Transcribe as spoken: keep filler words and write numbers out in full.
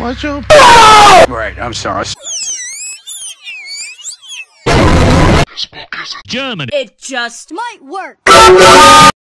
Watch out. Right, I'm sorry. Germany. It just might work.